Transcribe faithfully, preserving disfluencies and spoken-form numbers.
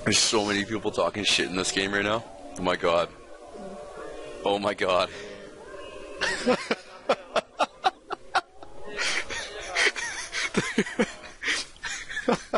There's so many people talking shit in this game right now. Oh my god. Oh my god.